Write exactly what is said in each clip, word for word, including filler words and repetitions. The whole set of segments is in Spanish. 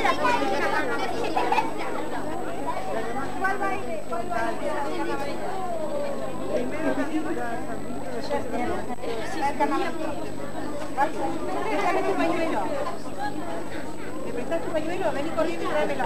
¿Cuál baile? ¿Cuál baile? Primero déjame tu pañuelo. ¿Me prestás tu pañuelo? Vení corriendo y tráemelo.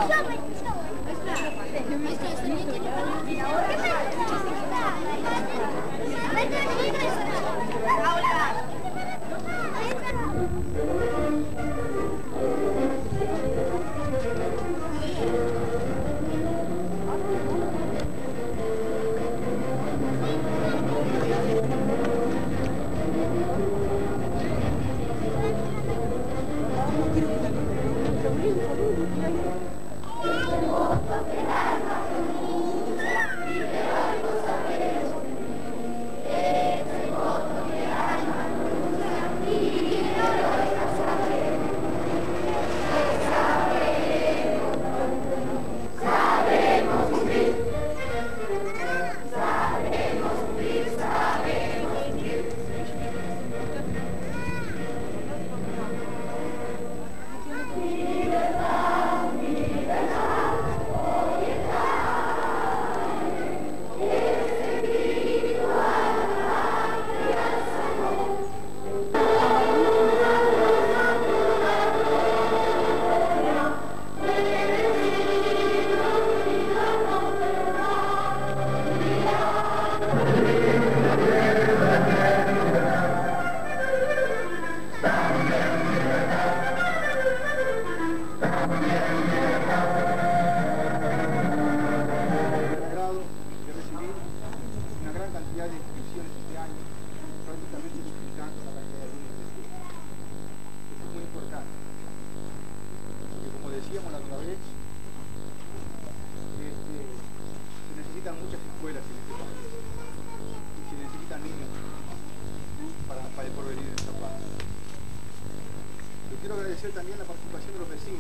Quiero agradecer también la participación de los vecinos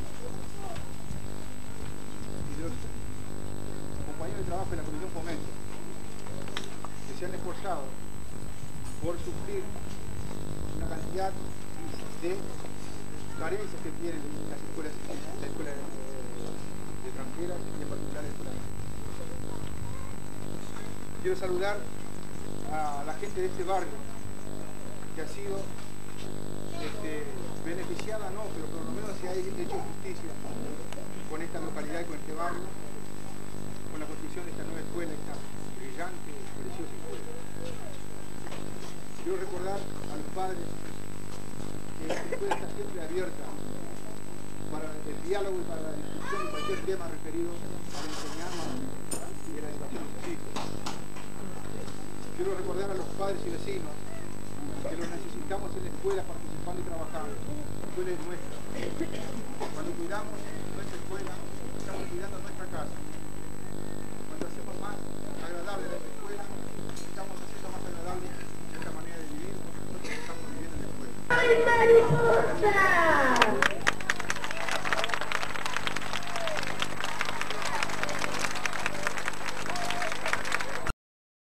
y de los compañeros de trabajo de la Comisión Fomento, que se han esforzado por suplir una cantidad de carencias que tienen las escuelas, la escuela de, de extranjeras y en particular la escuela. Quiero saludar a la gente de este barrio que ha sido este, beneficiada, no, pero por lo menos se ha hecho justicia con esta localidad y con este barrio, con la construcción de esta nueva escuela, esta brillante, preciosa escuela. Quiero recordar a los padres que esta escuela está siempre abierta para el diálogo y para la discusión de cualquier tema referido a la enseñanza y a la educación de sus hijos. Quiero recordar a los padres y vecinos que los necesitamos en la escuela participando y trabajando. La escuela es nuestra. Cuando cuidamos nuestra escuela, estamos cuidando nuestra casa. Cuando hacemos más agradable nuestra escuela, estamos haciendo más agradable nuestra manera de vivir, nosotros estamos viviendo en la escuela. ¡Ay, mariposa!